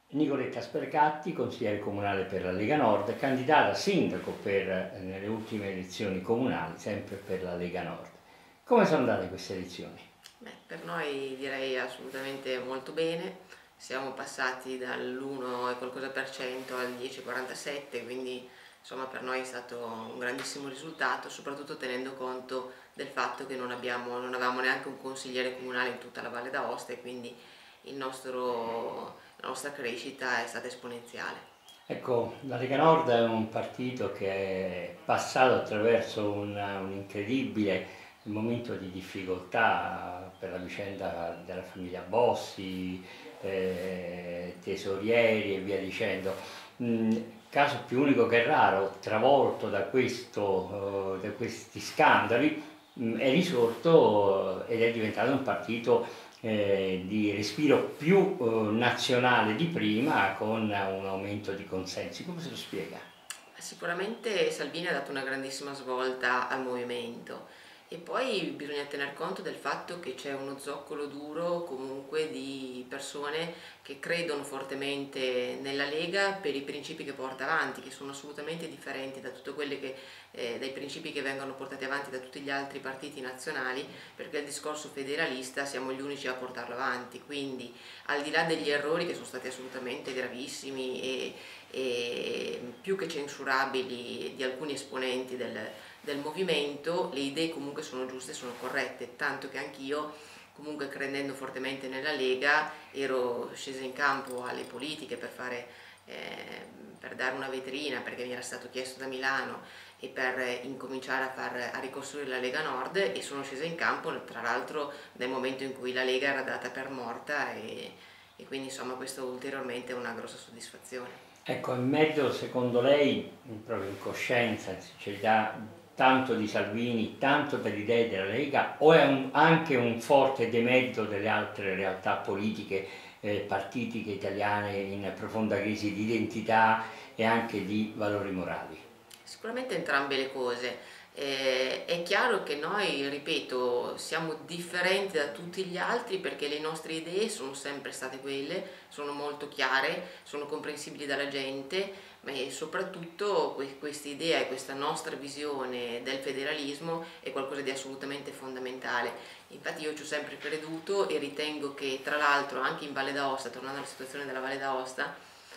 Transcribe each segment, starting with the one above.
Nicoletta Spercatti, consigliere comunale per la Lega Nord, candidata a sindaco nelle ultime elezioni comunali, sempre per la Lega Nord. Come sono andate queste elezioni? Beh, per noi direi assolutamente molto bene, siamo passati dall'1 e qualcosa per cento al 10,47, quindi insomma per noi è stato un grandissimo risultato, soprattutto tenendo conto del fatto che non avevamo neanche un consigliere comunale in tutta la Valle d'Aosta e quindi la nostra crescita è stata esponenziale. Ecco, la Lega Nord è un partito che è passato attraverso un incredibile momento di difficoltà per la vicenda della famiglia Bossi, tesorieri e via dicendo. Caso più unico che raro, travolto da questi scandali, è risorto ed è diventato un partito di respiro più nazionale di prima, con un aumento di consensi. Come se lo spiega? Sicuramente Salvini ha dato una grandissima svolta al movimento e poi bisogna tener conto del fatto che c'è uno zoccolo duro comunque di persone che credono fortemente nella Lega per i principi che porta avanti, che sono assolutamente differenti da tutte dai principi che vengono portati avanti da tutti gli altri partiti nazionali, perché il discorso federalista siamo gli unici a portarlo avanti, quindi al di là degli errori che sono stati assolutamente gravissimi e più che censurabili di alcuni esponenti del movimento, le idee comunque sono giuste, sono corrette, tanto che anch'io comunque credendo fortemente nella Lega ero scesa in campo alle politiche per dare una vetrina, perché mi era stato chiesto da Milano e per incominciare a ricostruire la Lega Nord, e sono scesa in campo tra l'altro nel momento in cui la Lega era data per morta e quindi insomma questo ulteriormente è una grossa soddisfazione. Ecco, in mezzo, secondo lei, proprio in coscienza, in sincerità, tanto di Salvini, tanto per le idee della Lega, o è anche un forte demezzo delle altre realtà politiche, partitiche italiane in profonda crisi di identità e anche di valori morali? Sicuramente entrambe le cose. È chiaro che noi, ripeto, siamo differenti da tutti gli altri perché le nostre idee sono sempre state quelle, sono molto chiare, sono comprensibili dalla gente, ma soprattutto questa idea e questa nostra visione del federalismo è qualcosa di assolutamente fondamentale. Infatti io ci ho sempre creduto e ritengo che tra l'altro anche in Valle d'Aosta, tornando alla situazione della Valle d'Aosta,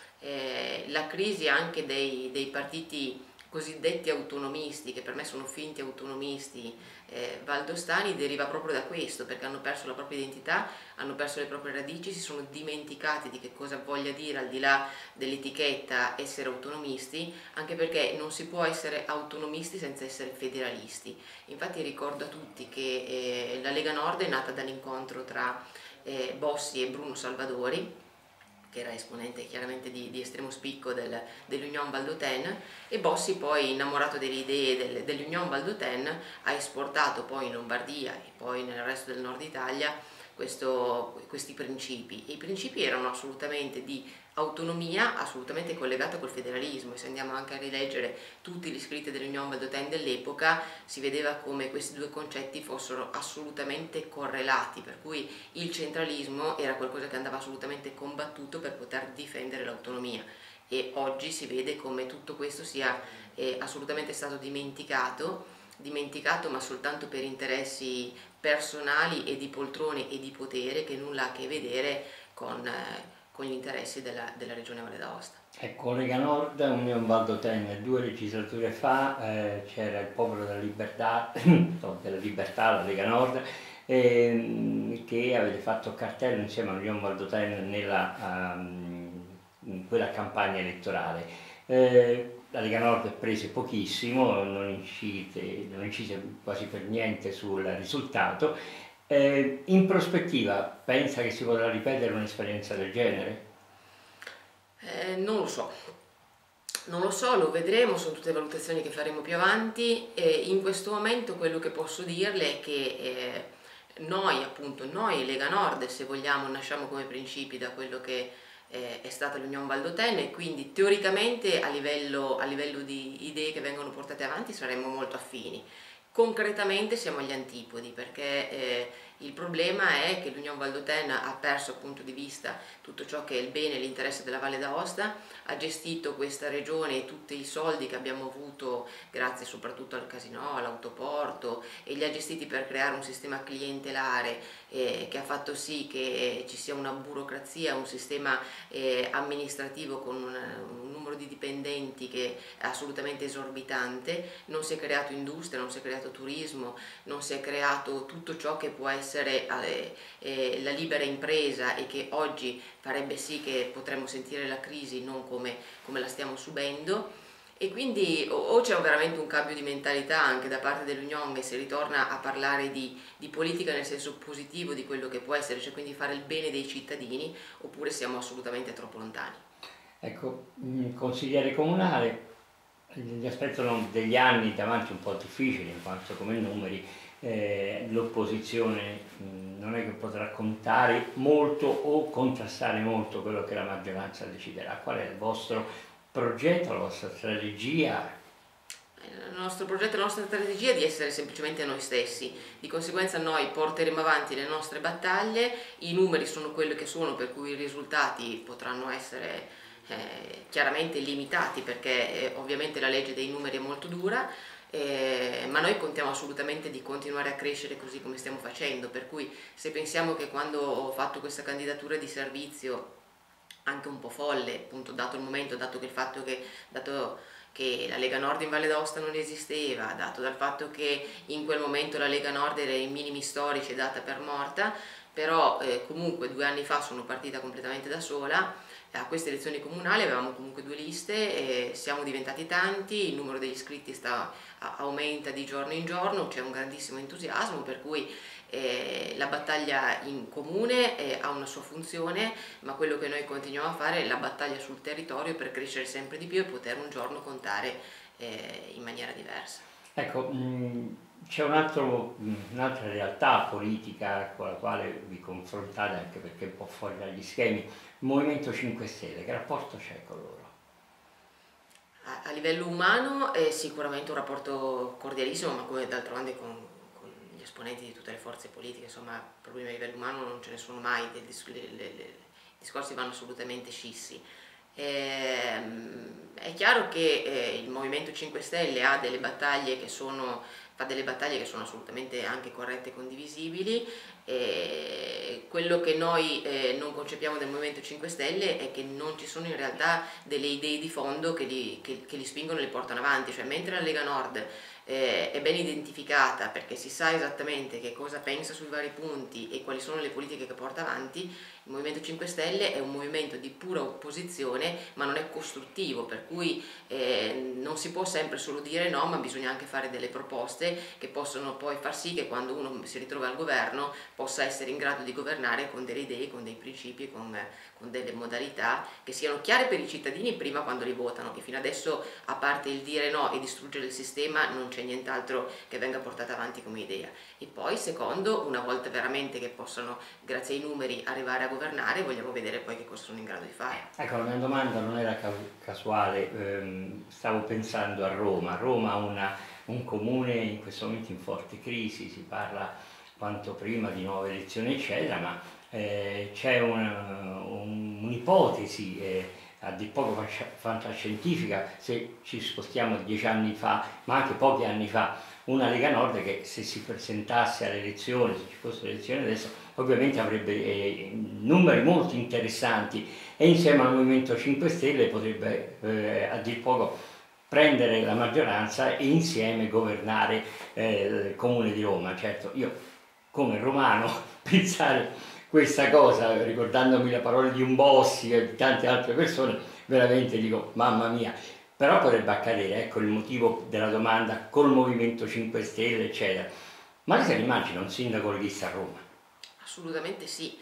la crisi anche dei partiti cosiddetti autonomisti, che per me sono finti autonomisti valdostani, deriva proprio da questo, perché hanno perso la propria identità, hanno perso le proprie radici, si sono dimenticati di che cosa voglia dire al di là dell'etichetta essere autonomisti, anche perché non si può essere autonomisti senza essere federalisti. Infatti ricordo a tutti che la Lega Nord è nata dall'incontro tra Bossi e Bruno Salvadori, che era esponente chiaramente di estremo spicco dell'Union Valdôtaine, e Bossi poi, innamorato delle idee dell'Union Valdôtaine, ha esportato poi in Lombardia e poi nel resto del nord Italia questi principi. I principi erano assolutamente di autonomia, assolutamente collegata col federalismo, e se andiamo anche a rileggere tutti gli scritti dell'Union Valdôtaine dell'epoca si vedeva come questi due concetti fossero assolutamente correlati, per cui il centralismo era qualcosa che andava assolutamente combattuto per poter difendere l'autonomia, e oggi si vede come tutto questo sia assolutamente stato dimenticato ma soltanto per interessi personali e di poltrone e di potere, che nulla ha a che vedere con gli interessi della regione Valle d'Aosta. Ecco, Lega Nord, Union Valdôtaine, 2 legislature fa c'era il Popolo della Libertà, la Lega Nord, che avete fatto cartello insieme a Union Valdôtaine in quella campagna elettorale. La Lega Nord prese pochissimo, non incise quasi per niente sul risultato. In prospettiva, pensa che si potrà ripetere un'esperienza del genere? Non lo so. Non lo so, lo vedremo, sono tutte valutazioni che faremo più avanti. In questo momento quello che posso dirle è che noi, appunto, noi Lega Nord, se vogliamo, nasciamo come principi da quello che è stata l'Union Valdôtaine, e quindi teoricamente a livello di idee che vengono portate avanti saremmo molto affini. Concretamente siamo agli antipodi, perché Il problema è che l'Unione Valdôtaine ha perso appunto di vista tutto ciò che è il bene e l'interesse della Valle d'Aosta, ha gestito questa regione e tutti i soldi che abbiamo avuto grazie soprattutto al casinò, all'autoporto, e li ha gestiti per creare un sistema clientelare che ha fatto sì che ci sia una burocrazia, un sistema amministrativo con un numero di dipendenti che è assolutamente esorbitante. Non si è creato industria, non si è creato turismo, non si è creato tutto ciò che può essere la libera impresa e che oggi farebbe sì che potremmo sentire la crisi non come la stiamo subendo. E quindi o c'è veramente un cambio di mentalità anche da parte dell'Unione e si ritorna a parlare di politica nel senso positivo di quello che può essere, cioè quindi fare il bene dei cittadini, oppure siamo assolutamente troppo lontani. Ecco, consigliere comunale, gli aspettano degli anni davanti un po' difficili, in quanto come numeri l'opposizione non è che potrà contare molto o contrastare molto quello che la maggioranza deciderà. Qual è il vostro progetto, la vostra strategia? Il nostro progetto, la nostra strategia è di essere semplicemente noi stessi, di conseguenza noi porteremo avanti le nostre battaglie, i numeri sono quelli che sono, per cui i risultati potranno essere chiaramente limitati perché ovviamente la legge dei numeri è molto dura, ma noi contiamo assolutamente di continuare a crescere così come stiamo facendo, per cui se pensiamo che quando ho fatto questa candidatura di servizio anche un po' folle, appunto dato il momento, dato che la Lega Nord in Valle d'Aosta non esisteva, dato dal fatto che in quel momento la Lega Nord era ai minimi storici e data per morta, però comunque 2 anni fa sono partita completamente da sola. A queste elezioni comunali avevamo comunque 2 liste, siamo diventati tanti, il numero degli iscritti aumenta di giorno in giorno, c'è un grandissimo entusiasmo, per cui la battaglia in comune ha una sua funzione, ma quello che noi continuiamo a fare è la battaglia sul territorio per crescere sempre di più e poter un giorno contare in maniera diversa. Ecco, c'è un'altra realtà politica con la quale vi confrontate, anche perché è un po' fuori dagli schemi, il Movimento 5 Stelle, che rapporto c'è con loro? A livello umano è sicuramente un rapporto cordialissimo, ma come d'altronde con gli esponenti di tutte le forze politiche, insomma, problemi a livello umano non ce ne sono mai, i discorsi vanno assolutamente scissi. È chiaro che il Movimento 5 Stelle fa delle battaglie che sono assolutamente anche corrette e condivisibili. Quello che noi non concepiamo del Movimento 5 Stelle è che non ci sono in realtà delle idee di fondo che li spingono e li portano avanti, cioè mentre la Lega Nord è ben identificata perché si sa esattamente che cosa pensa sui vari punti e quali sono le politiche che porta avanti, il Movimento 5 Stelle è un movimento di pura opposizione, ma non è costruttivo, per cui non si può sempre solo dire no, ma bisogna anche fare delle proposte che possono poi far sì che quando uno si ritrova al governo possa essere in grado di governare con delle idee, con dei principi, con delle modalità che siano chiare per i cittadini prima quando li votano, e fino adesso, a parte il dire no e distruggere il sistema, non c'è nient'altro che venga portato avanti come idea. E poi secondo, una volta veramente che possano grazie ai numeri arrivare a governare, vogliamo vedere poi che cosa sono in grado di fare. Ecco, la mia domanda non era casuale, stavo pensando a Roma. Roma ha un comune in questo momento in forte crisi, si parla quanto prima di nuove elezioni eccetera, ma c'è un'ipotesi a dir poco fantascientifica, se ci spostiamo 10 anni fa, ma anche pochi anni fa, una Lega Nord che se si presentasse alle elezioni, se ci fossero elezioni adesso, ovviamente avrebbe numeri molto interessanti e insieme al Movimento 5 Stelle potrebbe a dir poco prendere la maggioranza e insieme governare il Comune di Roma. Certo, io come romano pensare questa cosa, ricordandomi le parole di un Bossi e di tante altre persone, veramente dico mamma mia. Però potrebbe accadere, ecco il motivo della domanda, col Movimento 5 Stelle eccetera. Ma lei se ne immagina un sindaco leghista a Roma? Assolutamente sì,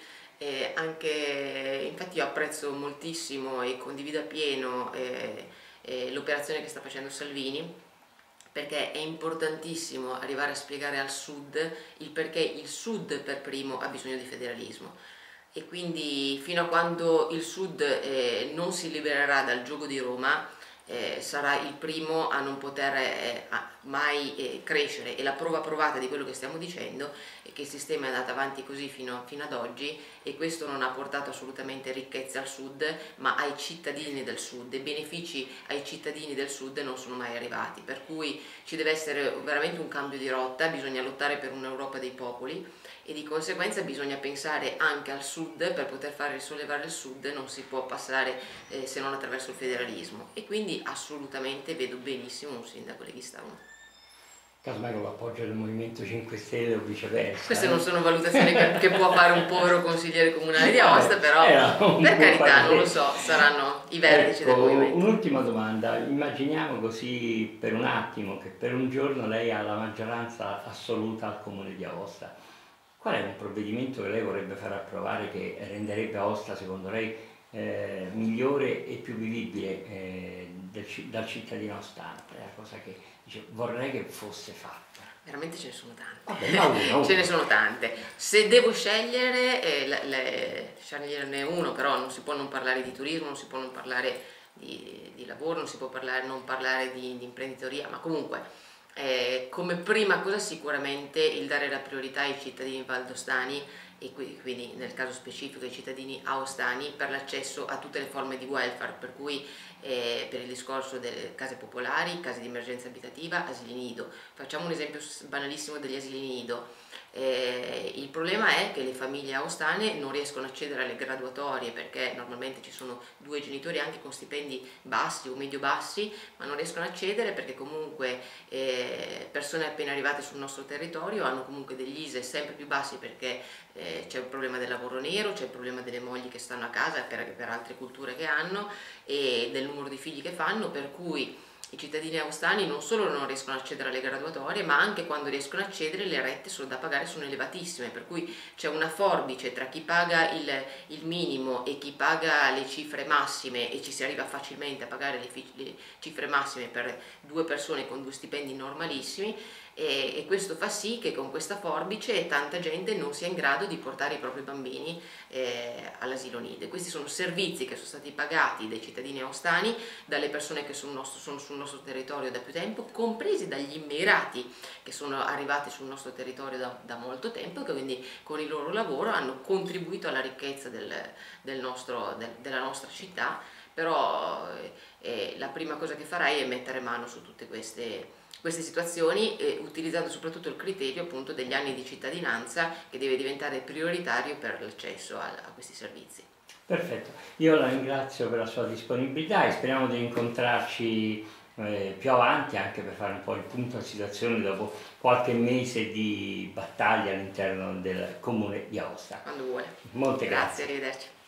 infatti io apprezzo moltissimo e condivido appieno l'operazione che sta facendo Salvini, perché è importantissimo arrivare a spiegare al Sud il perché il Sud per primo ha bisogno di federalismo, e quindi fino a quando il Sud non si libererà dal giogo di Roma sarà il primo a non poter mai crescere, e la prova provata di quello che stiamo dicendo è che il sistema è andato avanti così fino ad oggi, e questo non ha portato assolutamente ricchezza al sud, ma ai cittadini del sud, e benefici ai cittadini del sud non sono mai arrivati, per cui ci deve essere veramente un cambio di rotta, bisogna lottare per un'Europa dei popoli, e di conseguenza bisogna pensare anche al sud. Per poter fare risollevare il sud non si può passare se non attraverso il federalismo, e quindi assolutamente vedo benissimo un sindaco leghista 1. Casomai con l'appoggio del Movimento 5 Stelle o viceversa. Queste non sono valutazioni che può fare un povero consigliere comunale di Aosta, però per carità, non lo so, saranno i vertici del movimento. Un'ultima domanda: immaginiamo così per un attimo che per un giorno lei ha la maggioranza assoluta al Comune di Aosta. Qual è un provvedimento che lei vorrebbe far approvare che renderebbe Aosta, secondo lei, migliore e più vivibile dal cittadino aostante? È la cosa che dice, vorrei che fosse fatta. Veramente ce ne sono tante. Vabbè, ce ne sono tante. Se devo scegliere, sceglierne uno, però non si può non parlare di turismo, non si può non parlare di lavoro, non si può non parlare di imprenditoria, ma comunque come prima cosa sicuramente il dare la priorità ai cittadini valdostani, e quindi nel caso specifico ai cittadini aostani, per l'accesso a tutte le forme di welfare, per cui per il discorso delle case popolari, case di emergenza abitativa, asili nido. Facciamo un esempio banalissimo degli asili nido. Il problema è che le famiglie aostane non riescono a accedere alle graduatorie, perché normalmente ci sono 2 genitori anche con stipendi bassi o medio bassi, ma non riescono a accedere perché comunque persone appena arrivate sul nostro territorio hanno comunque degli ISEE sempre più bassi, perché c'è il problema del lavoro nero, c'è il problema delle mogli che stanno a casa per altre culture che hanno, e del numero di figli che fanno, per cui i cittadini aostani non solo non riescono ad accedere alle graduatorie, ma anche quando riescono ad accedere le rette da pagare sono elevatissime, per cui c'è una forbice tra chi paga il minimo e chi paga le cifre massime, e ci si arriva facilmente a pagare le cifre massime per 2 persone con 2 stipendi normalissimi, e questo fa sì che con questa forbice tanta gente non sia in grado di portare i propri bambini all'asilo nido. Questi sono servizi che sono stati pagati dai cittadini aostani, dalle persone che sono sul nostro territorio da più tempo, compresi dagli immigrati che sono arrivati sul nostro territorio da molto tempo, che quindi con il loro lavoro hanno contribuito alla ricchezza della nostra città. Però la prima cosa che farei è mettere mano su tutte queste situazioni, utilizzando soprattutto il criterio appunto degli anni di cittadinanza, che deve diventare prioritario per l'accesso a questi servizi. Perfetto, io la ringrazio per la sua disponibilità e speriamo di incontrarci più avanti, anche per fare un po' il punto della situazione dopo qualche mese di battaglia all'interno del Comune di Aosta. Quando vuole. Molte grazie. Arrivederci.